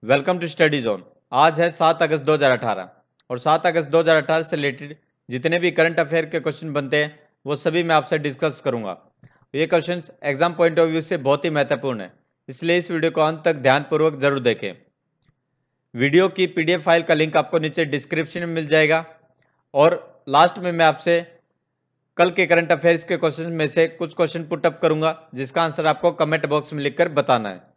Welcome to study zone. आज है 7 अगस्त 2018 और 7 अगस्त 2018 से रिलेटेड जितने भी करंट अफेयर के क्वेश्चन बनते हैं वो सभी मैं आपसे डिस्कस करूंगा। ये questions exam point of view से बहुत ही महत्वपूर्ण है, इसलिए इस वीडियो को अंत तक ध्यानपूर्वक जरूर देखें। वीडियो की पीडीएफ फाइल का लिंक आपको नीचे डिस्क्रिप्शन में मिल जाएगा और लास्ट में मैं आपसे कल के करंट अफेयर्स के क्वेश्चन में से कुछ क्वेश्चन पुटअप करूंगा जिसका आंसर आपको कमेंट बॉक्स में लिखकर बताना है।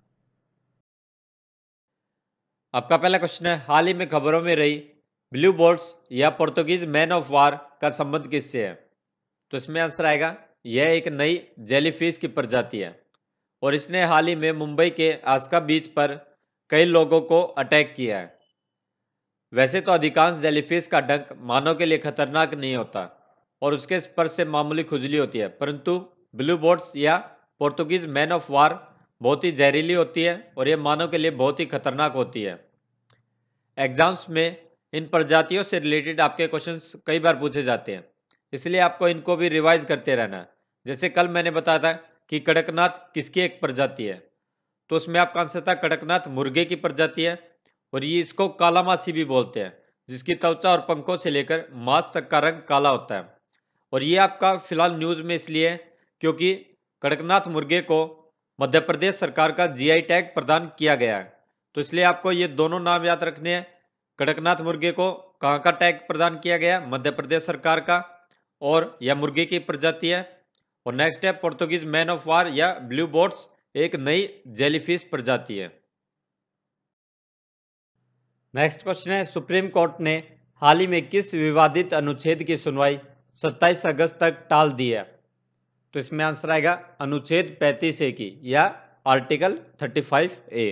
आपका पहला क्वेश्चन है, हाल ही में खबरों में रही ब्लू बोट्स या पुर्तगीज मैन ऑफ वार का संबंध किससे है? तो इसमें आंसर आएगा यह एक नई जेलीफिश की प्रजाति है और इसने हाल ही में मुंबई के आस्का बीच पर कई लोगों को अटैक किया है। वैसे तो अधिकांश जेलीफिश का डंक मानव के लिए खतरनाक नहीं होता और उसके स्पर्श से मामूली खुजली होती है, परंतु ब्लू बोट्स या पुर्तगीज मैन ऑफ वार बहुत ही जहरीली होती है और यह मानव के लिए बहुत ही खतरनाक होती है। एग्जाम्स में इन प्रजातियों से रिलेटेड आपके क्वेश्चंस कई बार पूछे जाते हैं, इसलिए आपको इनको भी रिवाइज करते रहना है। जैसे कल मैंने बताया था कि कड़कनाथ किसकी एक प्रजाति है, तो उसमें आपका आंसर था कड़कनाथ मुर्गे की प्रजाति है और ये इसको काला मासी भी बोलते हैं, जिसकी त्वचा और पंखों से लेकर मांस तक का रंग काला होता है। और ये आपका फिलहाल न्यूज में इसलिए है क्योंकि कड़कनाथ मुर्गे को मध्य प्रदेश सरकार का जीआई टैग प्रदान किया गया है, तो इसलिए आपको ये दोनों नाम याद रखने हैं। कड़कनाथ मुर्गे को कहाँ का टैग प्रदान किया गया? मध्य प्रदेश सरकार का, और यह मुर्गे की प्रजाति है। और नेक्स्ट है पुर्तगीज मैन ऑफ वार या ब्लू बोट्स एक नई जेलीफिश प्रजाति है। नेक्स्ट क्वेश्चन है, सुप्रीम कोर्ट ने हाल ही में किस विवादित अनुच्छेद की सुनवाई 27 अगस्त तक टाल दी है? तो इसमें आंसर आएगा अनुच्छेद 35A की या आर्टिकल 35A।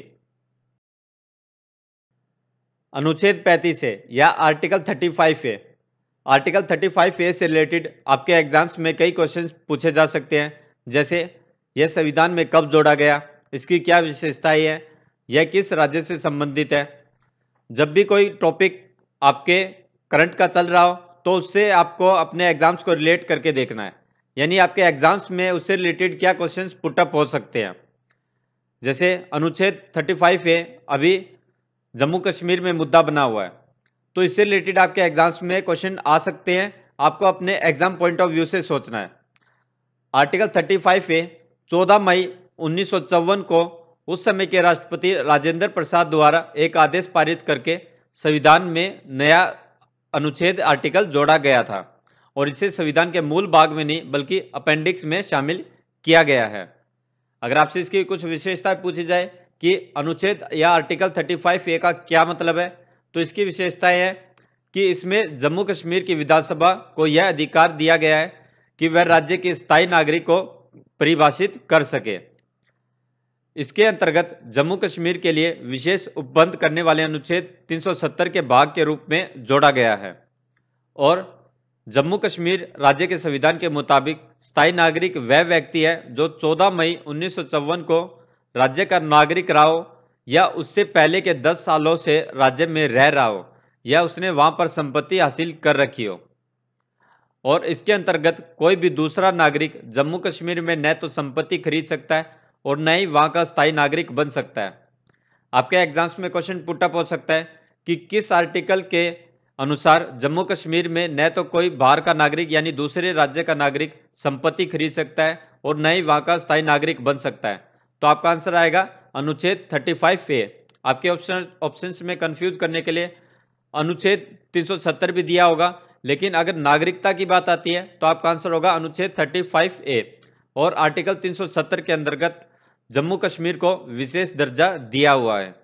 अनुच्छेद 35A या आर्टिकल 35A। आर्टिकल 35A से रिलेटेड आपके एग्जाम्स में कई क्वेश्चंस पूछे जा सकते हैं, जैसे यह संविधान में कब जोड़ा गया, इसकी क्या विशेषताएं है, यह किस राज्य से संबंधित है। जब भी कोई टॉपिक आपके करंट का चल रहा हो तो उससे आपको अपने एग्जाम्स को रिलेट करके देखना है, यानी आपके एग्जाम्स में उससे रिलेटेड क्या क्वेश्चंस पुटअप हो सकते हैं। जैसे अनुच्छेद 35A अभी जम्मू कश्मीर में मुद्दा बना हुआ है, तो इससे रिलेटेड आपके एग्जाम्स में क्वेश्चन आ सकते हैं, आपको अपने एग्जाम पॉइंट ऑफ व्यू से सोचना है। आर्टिकल 35A 14 मई 1954 को उस समय के राष्ट्रपति राजेंद्र प्रसाद द्वारा एक आदेश पारित करके संविधान में नया अनुच्छेद आर्टिकल जोड़ा गया था और इसे संविधान के मूल भाग में नहीं बल्कि अपेंडिक्स में शामिल किया गया है। अगर आपसे इसकी कुछ विशेषताएं पूछी जाए कि अनुच्छेद या आर्टिकल 35A का क्या मतलब है, तो इसकी विशेषताएं है कि इसमें जम्मू कश्मीर की विधानसभा को यह अधिकार दिया गया है कि वह राज्य के स्थायी नागरिक को परिभाषित कर सके। इसके अंतर्गत जम्मू कश्मीर के लिए विशेष उपबंध करने वाले अनुच्छेद 370 के भाग के रूप में जोड़ा गया है और जम्मू कश्मीर राज्य के संविधान के मुताबिक स्थायी नागरिक वह व्यक्ति है जो 14 मई 1954 को राज्य का नागरिक रहा हो या उससे पहले के 10 सालों से राज्य में रह रहा हो या उसने वहां पर संपत्ति हासिल कर रखी हो। और इसके अंतर्गत कोई भी दूसरा नागरिक जम्मू कश्मीर में न तो संपत्ति खरीद सकता है और न ही वहां का स्थायी नागरिक बन सकता है। आपके एग्जाम्स में क्वेश्चन पुटअप हो सकता है कि किस आर्टिकल के अनुसार जम्मू कश्मीर में न तो कोई बाहर का नागरिक यानी दूसरे राज्य का नागरिक संपत्ति खरीद सकता है और न ही वहां का स्थायी नागरिक बन सकता है। तो आपका आंसर आएगा अनुच्छेद 35A। आपके ऑप्शंस में कंफ्यूज करने के लिए अनुच्छेद 370 भी दिया होगा, लेकिन अगर नागरिकता की बात आती है तो आपका आंसर होगा अनुच्छेद 35A और आर्टिकल 370 के अंतर्गत जम्मू कश्मीर को विशेष दर्जा दिया हुआ है।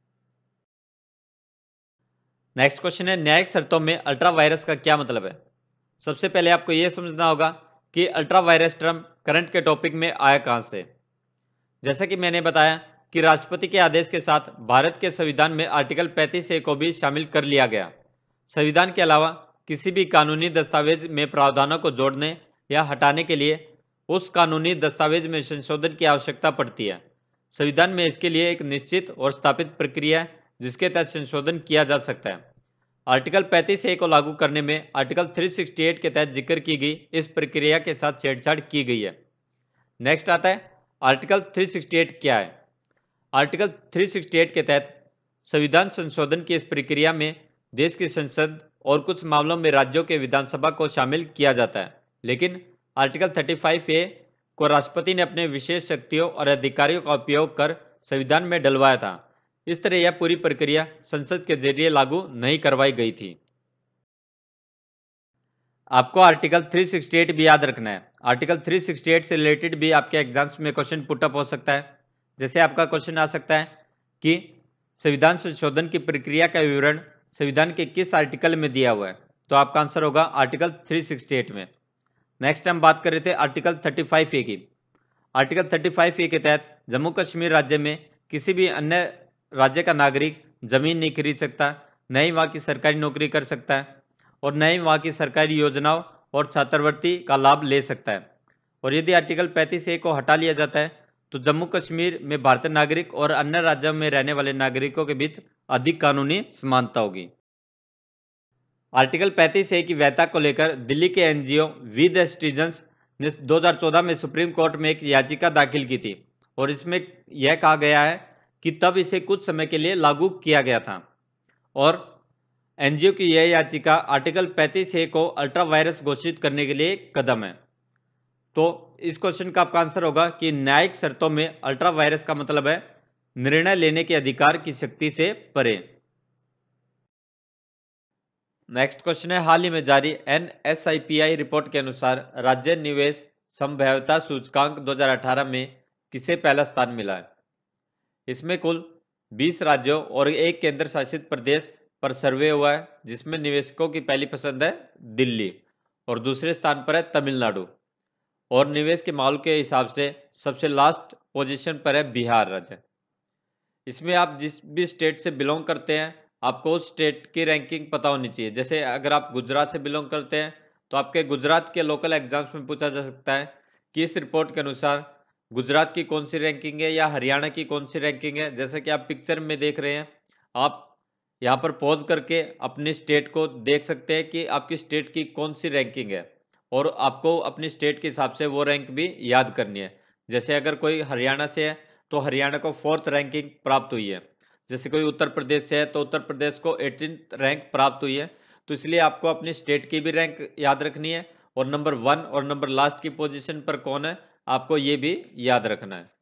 नेक्स्ट क्वेश्चन है, न्यायिक शर्तों में अल्ट्रा वायरस का क्या मतलब है? सबसे पहले आपको यह समझना होगा कि अल्ट्रा वायरस टर्म करंट के टॉपिक में आया कहां से। जैसा कि मैंने बताया कि राष्ट्रपति के आदेश के साथ भारत के संविधान में आर्टिकल 35A को भी शामिल कर लिया गया। संविधान के अलावा किसी भी कानूनी दस्तावेज में प्रावधानों को जोड़ने या हटाने के लिए उस कानूनी दस्तावेज में संशोधन की आवश्यकता पड़ती है। संविधान में इसके लिए एक निश्चित और स्थापित प्रक्रिया है जिसके तहत संशोधन किया जा सकता है। आर्टिकल 35A को लागू करने में आर्टिकल 368 के तहत जिक्र की गई इस प्रक्रिया के साथ छेड़छाड़ की गई है। नेक्स्ट आता है आर्टिकल 368 क्या है। आर्टिकल 368 के तहत संविधान संशोधन की इस प्रक्रिया में देश की संसद और कुछ मामलों में राज्यों के विधानसभा को शामिल किया जाता है, लेकिन आर्टिकल 35A को राष्ट्रपति ने अपने विशेष शक्तियों और अधिकारियों का उपयोग कर संविधान में डलवाया था। इस तरह यह पूरी प्रक्रिया संसद के जरिए लागू नहीं करवाई गई थी। आपको आर्टिकल 368 भी याद रखना है। आर्टिकल 368 से रिलेटेड भी आपके एग्जाम्स में क्वेश्चन पुटअप हो सकता है। जैसे आपका क्वेश्चन आ सकता है कि संविधान संशोधन की प्रक्रिया का विवरण संविधान के किस आर्टिकल में दिया हुआ है, तो आपका आंसर होगा आर्टिकल 368 में। नेक्स्ट हम बात कर रहे थे आर्टिकल 35A की। आर्टिकल 35A के तहत जम्मू कश्मीर राज्य में किसी भी अन्य राज्य का नागरिक जमीन नहीं खरीद सकता, न ही वहाँ की सरकारी नौकरी कर सकता है और न ही वहाँ की सरकारी योजनाओं और छात्रवृत्ति का लाभ ले सकता है। और यदि आर्टिकल 35A को हटा लिया जाता है तो जम्मू कश्मीर में भारतीय नागरिक और अन्य राज्यों में रहने वाले नागरिकों के बीच अधिक कानूनी समानता होगी। आर्टिकल 35A की वैधता को लेकर दिल्ली के एनजीओ वी द सिटीजन्स ने 2014 में सुप्रीम कोर्ट में एक याचिका दाखिल की थी और इसमें यह कहा गया है कि तब इसे कुछ समय के लिए लागू किया गया था। और एनजीओ की यह याचिका आर्टिकल 35A को अल्ट्रा वायरस घोषित करने के लिए कदम है। तो इस क्वेश्चन का आपका आंसर होगा कि न्यायिक शर्तों में अल्ट्रा वायरस का मतलब है निर्णय लेने के अधिकार की शक्ति से परे। नेक्स्ट क्वेश्चन है, हाल ही में जारी NSIPI रिपोर्ट के अनुसार राज्य निवेश संभाव्यता सूचकांक 2018 में किसे पहला स्थान मिला है? इसमें कुल 20 राज्यों और एक केंद्र शासित प्रदेश पर सर्वे हुआ है, जिसमें निवेशकों की पहली पसंद है दिल्ली और दूसरे स्थान पर है तमिलनाडु और निवेश के माहौल के हिसाब से सबसे लास्ट पोजीशन पर है बिहार राज्य। इसमें आप जिस भी स्टेट से बिलोंग करते हैं आपको उस स्टेट की रैंकिंग पता होनी चाहिए। जैसे अगर आप गुजरात से बिलोंग करते हैं तो आपके गुजरात के लोकल एग्जाम्स में पूछा जा सकता है कि इस रिपोर्ट के अनुसार गुजरात की कौन सी रैंकिंग है या हरियाणा की कौन सी रैंकिंग है। जैसे कि आप पिक्चर में देख रहे हैं, आप यहाँ पर पॉज करके अपनी स्टेट को देख सकते हैं कि आपकी स्टेट की कौन सी रैंकिंग है और आपको अपनी स्टेट के हिसाब से वो रैंक भी याद करनी है। जैसे अगर कोई हरियाणा से है तो हरियाणा को 4th रैंकिंग प्राप्त हुई है। जैसे कोई उत्तर प्रदेश से है तो उत्तर प्रदेश को 18th रैंक प्राप्त हुई है। तो इसलिए आपको अपनी स्टेट की भी रैंक याद रखनी है और नंबर 1 और नंबर लास्ट की पोजीशन पर कौन है आपको ये भी याद रखना है।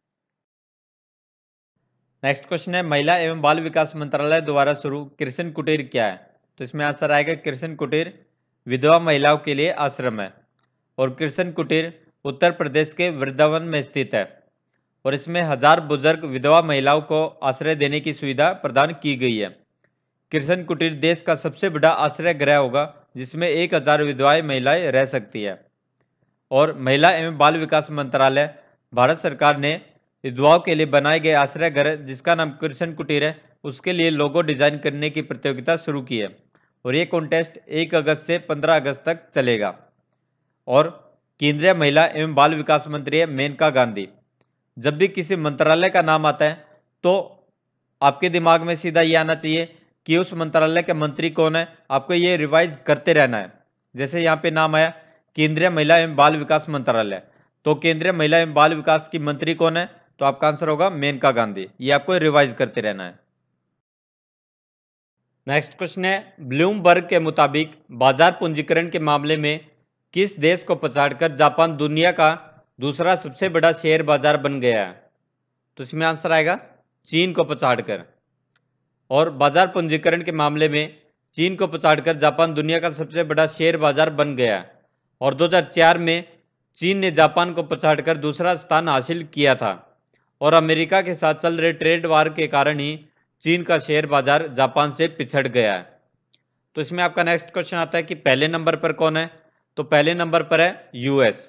नेक्स्ट क्वेश्चन है, महिला एवं बाल विकास मंत्रालय द्वारा शुरू कृषि कुटीर क्या है? तो इसमें आंसर आएगा कृषि कुटीर विधवा महिलाओं के लिए आश्रम है और कृषि कुटीर उत्तर प्रदेश के वृंदावन में स्थित है और इसमें 1000 बुजुर्ग विधवा महिलाओं को आश्रय देने की सुविधा प्रदान की गई है। कृषि कुटीर देश का सबसे बड़ा आश्रय गृह होगा जिसमें 1000 विधवाएं महिलाएं रह सकती है और महिला एवं बाल विकास मंत्रालय भारत सरकार ने विधवाओं के लिए बनाए गए आश्रय गृह जिसका नाम कृषि कुटीर है उसके लिए लोगो डिजाइन करने की प्रतियोगिता शुरू की है और ये कॉन्टेस्ट 1 अगस्त से 15 अगस्त तक चलेगा। और केंद्रीय महिला एवं बाल विकास मंत्री है मेनका गांधी। जब भी किसी मंत्रालय का नाम आता है तो आपके दिमाग में सीधा ये आना चाहिए कि उस मंत्रालय के मंत्री कौन है, आपको ये रिवाइज करते रहना है। जैसे यहाँ पे नाम आया केंद्रीय महिला एवं बाल विकास मंत्रालय, तो केंद्रीय महिला एवं बाल विकास की मंत्री कौन है? तो आपका आंसर होगा मेनका गांधी। ये आपको रिवाइज करते रहना है। नेक्स्ट क्वेश्चन है, ब्लूमबर्ग के मुताबिक बाजार पूंजीकरण के मामले में किस देश को पछाड़कर जापान दुनिया का दूसरा सबसे बड़ा शेयर बाजार बन गया है? तो इसमें आंसर आएगा चीन को पछाड़कर। और बाजार पूंजीकरण के मामले में चीन को पछाड़कर जापान दुनिया का सबसे बड़ा शेयर बाजार बन गया है और 2004 में चीन ने जापान को पछाड़कर दूसरा स्थान हासिल किया था और अमेरिका के साथ चल रहे ट्रेड वार के कारण ही चीन का शेयर बाजार जापान से पिछड़ गया है। तो इसमें आपका नेक्स्ट क्वेश्चन आता है कि पहले नंबर पर कौन है? तो पहले नंबर पर है यूएस।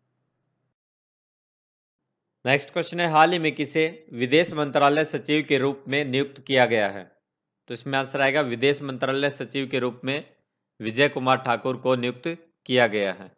नेक्स्ट क्वेश्चन है, हाल ही में किसे विदेश मंत्रालय सचिव के रूप में नियुक्त किया गया है? तो इसमें आंसर आएगा विदेश मंत्रालय सचिव के रूप में विजय कुमार ठाकुर को नियुक्त किया गया है।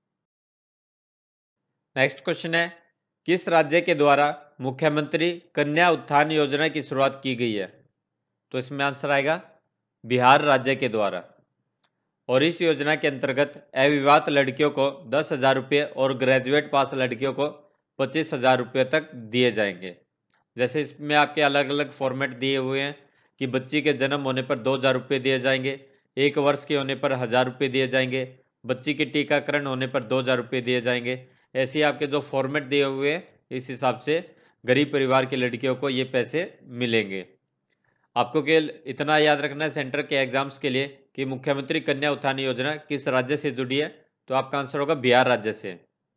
नेक्स्ट क्वेश्चन है, किस राज्य के द्वारा मुख्यमंत्री कन्या उत्थान योजना की शुरुआत की गई है? तो इसमें आंसर आएगा बिहार राज्य के द्वारा और इस योजना के अंतर्गत अविवाहित लड़कियों को 10,000 रुपये और ग्रेजुएट पास लड़कियों को 25,000 रुपये तक दिए जाएंगे। जैसे इसमें आपके अलग अलग फॉर्मेट दिए हुए हैं कि बच्ची के जन्म होने पर 2,000 रुपये दिए जाएंगे, 1 वर्ष के होने पर 1,000 रुपये दिए जाएंगे, बच्ची के टीकाकरण होने पर 2,000 रुपये दिए जाएंगे। ऐसे आपके जो फॉर्मेट दिए हुए हैं इस हिसाब से गरीब परिवार की लड़कियों को ये पैसे मिलेंगे। आपको केवल इतना याद रखना है सेंटर के एग्जाम्स के लिए कि मुख्यमंत्री कन्या उत्थान योजना किस राज्य से जुड़ी है, तो आपका आंसर होगा बिहार राज्य से।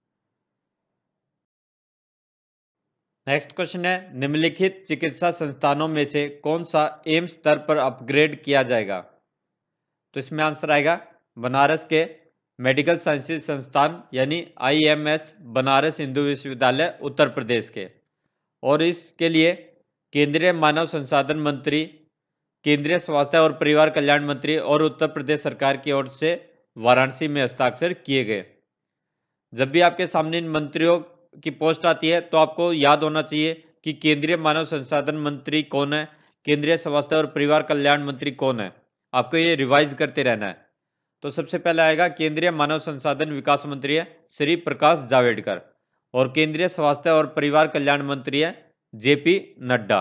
नेक्स्ट क्वेश्चन है, निम्नलिखित चिकित्सा संस्थानों में से कौन सा एम्स स्तर पर अपग्रेड किया जाएगा? तो इसमें आंसर आएगा बनारस के मेडिकल साइंसेज संस्थान यानी IMS बनारस हिंदू विश्वविद्यालय उत्तर प्रदेश के। और इसके लिए केंद्रीय मानव संसाधन मंत्री, केंद्रीय स्वास्थ्य और परिवार कल्याण मंत्री और उत्तर प्रदेश सरकार की ओर से वाराणसी में हस्ताक्षर किए गए। जब भी आपके सामने इन मंत्रियों की पोस्ट आती है तो आपको याद होना चाहिए कि केंद्रीय मानव संसाधन मंत्री कौन है, केंद्रीय स्वास्थ्य और परिवार कल्याण मंत्री कौन है। आपको ये रिवाइज करते रहना है। तो सबसे पहले आएगा केंद्रीय मानव संसाधन विकास मंत्री है श्री प्रकाश जावड़ेकर, और केंद्रीय स्वास्थ्य और परिवार कल्याण मंत्री है JP नड्डा।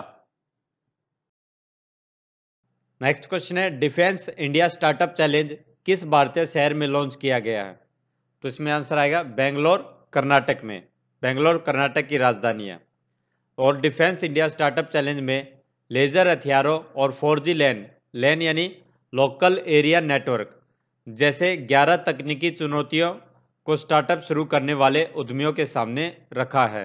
नेक्स्ट क्वेश्चन है, डिफेंस इंडिया स्टार्टअप चैलेंज किस भारतीय शहर में लॉन्च किया गया है? तो इसमें आंसर आएगा बेंगलोर कर्नाटक में। बेंगलोर कर्नाटक की राजधानी है। और डिफेंस इंडिया स्टार्टअप चैलेंज में लेजर हथियारों और 4G लैन यानी लोकल एरिया नेटवर्क जैसे 11 तकनीकी चुनौतियों को स्टार्टअप शुरू करने वाले उद्यमियों के सामने रखा है।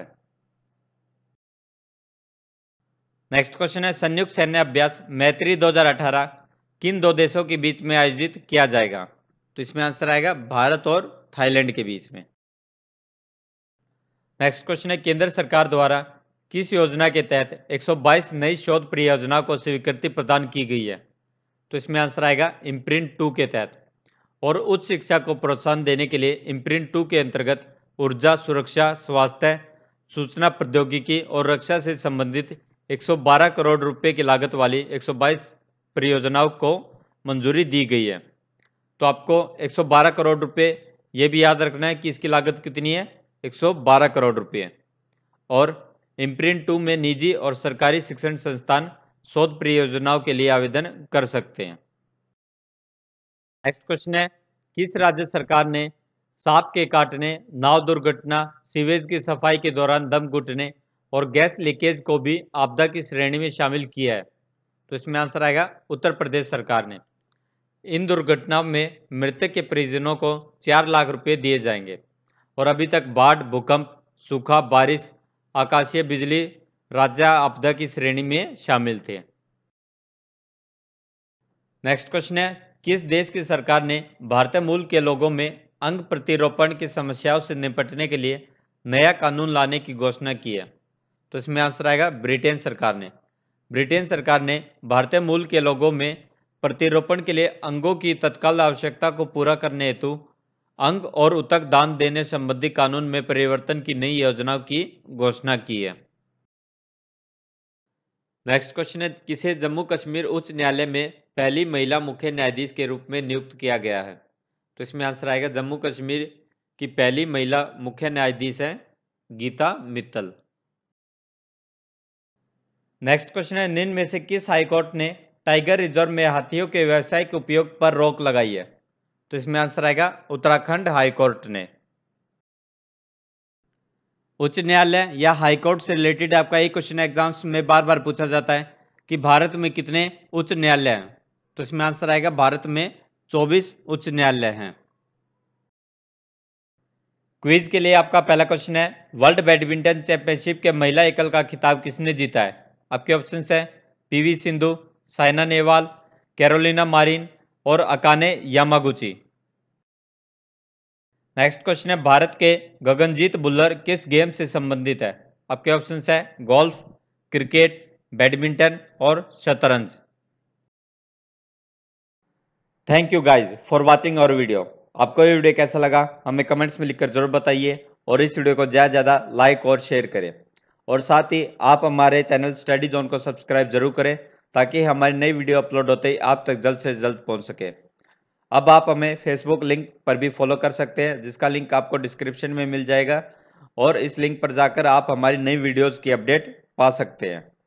नेक्स्ट क्वेश्चन है, संयुक्त सैन्य अभ्यास मैत्री 2018 किन दो देशों के बीच में आयोजित किया जाएगा? तो इसमें आंसर आएगा भारत और थाईलैंड के बीच में। नेक्स्ट क्वेश्चन है, केंद्र सरकार द्वारा किस योजना के तहत 122 नई शोध परियोजनाओं को स्वीकृति प्रदान की गई है? तो इसमें आंसर आएगा इम्प्रिंट 2 के तहत। और उच्च शिक्षा को प्रोत्साहन देने के लिए इम्प्रिंट 2 के अंतर्गत ऊर्जा, सुरक्षा, स्वास्थ्य, सूचना प्रौद्योगिकी और रक्षा से संबंधित 112 करोड़ रुपए की लागत वाली 122 परियोजनाओं को मंजूरी दी गई है। तो आपको 112 करोड़ रुपए ये भी याद रखना है कि इसकी लागत कितनी है, 112 करोड़ रुपए। और इम्प्रिंट 2 में निजी और सरकारी शिक्षण संस्थान शोध परियोजनाओं के लिए आवेदन कर सकते हैं। नेक्स्ट क्वेश्चन है, किस राज्य सरकार ने सांप के काटने, नाव दुर्घटना, सीवेज की सफाई के दौरान दम घुटने और गैस लीकेज को भी आपदा की श्रेणी में शामिल किया है? तो इसमें आंसर आएगा उत्तर प्रदेश सरकार ने। इन दुर्घटनाओं में मृतक के परिजनों को 4 लाख रुपए दिए जाएंगे। और अभी तक बाढ़, भूकंप, सूखा, बारिश, आकाशीय बिजली राज्य आपदा की श्रेणी में शामिल थे। नेक्स्ट क्वेश्चन है, किस देश की सरकार ने भारतीय मूल के लोगों में अंग प्रतिरोपण की समस्याओं से निपटने के लिए नया कानून लाने की घोषणा की है? तो इसमें आंसर आएगा ब्रिटेन सरकार ने। ब्रिटेन सरकार ने भारतीय मूल के लोगों में प्रतिरोपण के लिए अंगों की तत्काल आवश्यकता को पूरा करने हेतु अंग और ऊतक दान देने संबंधी कानून में परिवर्तन की नई योजनाओं की घोषणा की है। नेक्स्ट क्वेश्चन है, किसे जम्मू कश्मीर उच्च न्यायालय में पहली महिला मुख्य न्यायाधीश के रूप में नियुक्त किया गया है? तो इसमें आंसर आएगा जम्मू कश्मीर की पहली महिला मुख्य न्यायाधीश है गीता मित्तल। नेक्स्ट क्वेश्चन है, निम्न में से किस हाईकोर्ट ने टाइगर रिजर्व में हाथियों के व्यावसायिक उपयोग पर रोक लगाई है? तो इसमें आंसर आएगा उत्तराखंड हाईकोर्ट ने। उच्च न्यायालय या हाईकोर्ट से रिलेटेड आपका एक क्वेश्चन एग्जाम्स में बार बार पूछा जाता है कि भारत में कितने उच्च न्यायालय हैं? तो इसमें आंसर आएगा भारत में 24 उच्च न्यायालय हैं। क्विज के लिए आपका पहला क्वेश्चन है, वर्ल्ड बैडमिंटन चैंपियनशिप के महिला एकल का खिताब किसने जीता है? आपके ऑप्शंस है PV Sindhu, Saina Nehwal, Carolina Marin और अकाने यामागुची। नेक्स्ट क्वेश्चन है, भारत के गगनजीत भुल्लर किस गेम से संबंधित है? आपके ऑप्शंस है गोल्फ, क्रिकेट, बैडमिंटन और शतरंज। Thank you guys for watching our video. आपको ये वीडियो कैसा लगा हमें कमेंट्स में लिखकर जरूर बताइए और इस वीडियो को ज़्यादा से ज़्यादा लाइक और शेयर करें। और साथ ही आप हमारे चैनल स्टडी जोन को सब्सक्राइब जरूर करें ताकि हमारी नई वीडियो अपलोड होते ही आप तक जल्द से जल्द पहुंच सके। अब आप हमें फेसबुक लिंक पर भी फॉलो कर सकते हैं जिसका लिंक आपको डिस्क्रिप्शन में मिल जाएगा और इस लिंक पर जाकर आप हमारी नई वीडियोज़ की अपडेट पा सकते हैं।